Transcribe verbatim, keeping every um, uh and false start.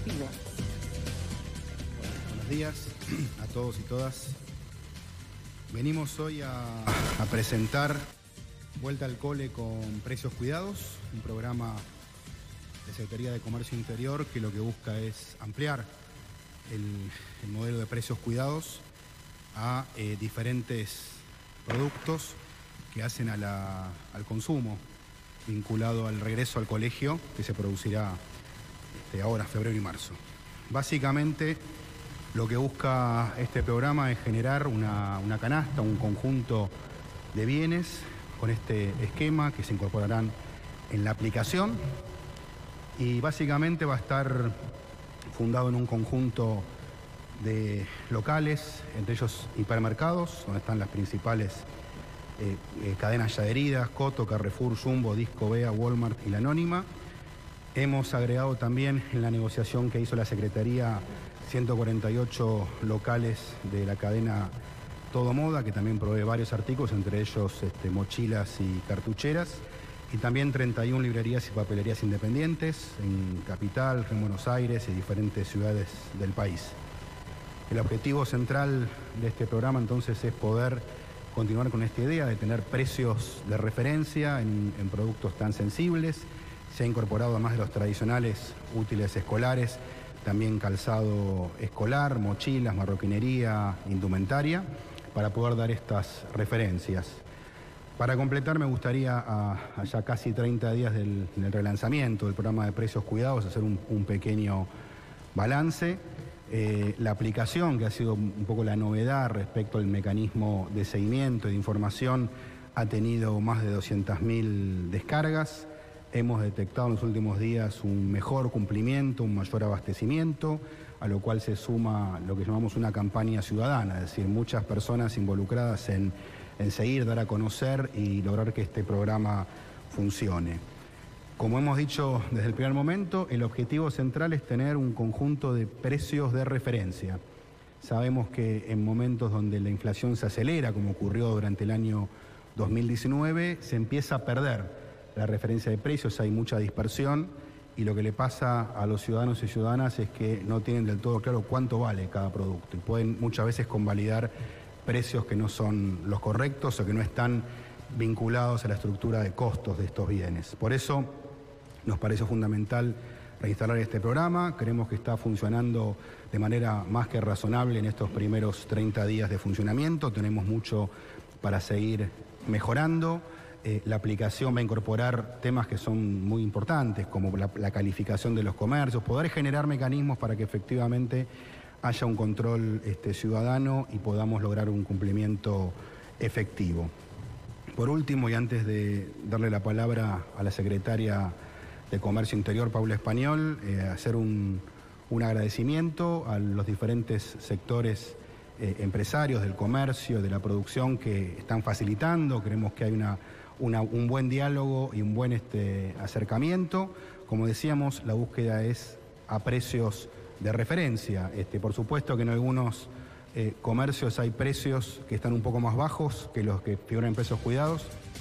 Argentino. Buenos días a todos y todas. Venimos hoy a, a presentar Vuelta al Cole con Precios Cuidados, un programa de Secretaría de Comercio Interior que lo que busca es ampliar el, el modelo de precios cuidados a eh, diferentes productos que hacen a la, al consumo vinculado al regreso al colegio que se producirá este, ahora, febrero y marzo. Básicamente lo que busca este programa es generar una, una canasta, un conjunto de bienes con este esquema que se incorporarán en la aplicación y básicamente va a estar fundado en un conjunto de locales, entre ellos hipermercados, donde están las principales eh, eh, cadenas ya adheridas, Coto, Carrefour, Jumbo, Disco, Bea, Walmart y La Anónima. Hemos agregado también en la negociación que hizo la Secretaría ciento cuarenta y ocho locales de la cadena Todo Moda, que también provee varios artículos, entre ellos este, mochilas y cartucheras, y también treinta y una librerías y papelerías independientes en Capital, en Buenos Aires y diferentes ciudades del país. El objetivo central de este programa entonces es poder continuar con esta idea de tener precios de referencia en, en productos tan sensibles. Se ha incorporado, además de los tradicionales útiles escolares, también calzado escolar, mochilas, marroquinería, indumentaria, para poder dar estas referencias. Para completar, me gustaría, a, a ya casi treinta días del, del relanzamiento del programa de Precios Cuidados, hacer un, un pequeño balance. Eh, la aplicación, que ha sido un poco la novedad respecto al mecanismo de seguimiento y de información, ha tenido más de doscientas mil descargas. Hemos detectado en los últimos días un mejor cumplimiento, un mayor abastecimiento, a lo cual se suma lo que llamamos una campaña ciudadana, es decir, muchas personas involucradas en, en seguir, dar a conocer y lograr que este programa funcione. Como hemos dicho desde el primer momento, el objetivo central es tener un conjunto de precios de referencia. Sabemos que en momentos donde la inflación se acelera, como ocurrió durante el año dos mil diecinueve, se empieza a perder la referencia de precios, hay mucha dispersión y lo que le pasa a los ciudadanos y ciudadanas es que no tienen del todo claro cuánto vale cada producto y pueden muchas veces convalidar precios que no son los correctos o que no están vinculados a la estructura de costos de estos bienes. Por eso nos parece fundamental reinstalar este programa. Creemos que está funcionando de manera más que razonable en estos primeros treinta días de funcionamiento. Tenemos mucho para seguir mejorando. Eh, la aplicación va a incorporar temas que son muy importantes, como la, la calificación de los comercios, poder generar mecanismos para que efectivamente haya un control este, ciudadano y podamos lograr un cumplimiento efectivo. Por último, y antes de darle la palabra a la secretaria de Comercio Interior, Paula Español, eh, hacer un, un agradecimiento a los diferentes sectores eh, empresarios del comercio, de la producción que están facilitando. Creemos que hay una, una, un buen diálogo y un buen este, acercamiento. Como decíamos, la búsqueda es a precios de referencia. Este, por supuesto que en algunos eh, comercios hay precios que están un poco más bajos que los que figuran en precios cuidados.